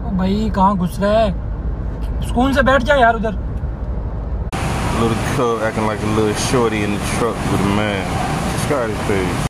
भाई कहाँ घुस रहा है? सुकून से बैठ जा यार उधर। Little cub acting like a little shorty in the truck with a man. Subscribe to this page.